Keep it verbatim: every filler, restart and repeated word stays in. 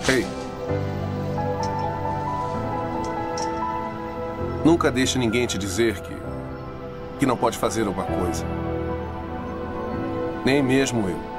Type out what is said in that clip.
Ei. Nunca deixe ninguém te dizer que... que não pode fazer alguma coisa. Nem mesmo eu.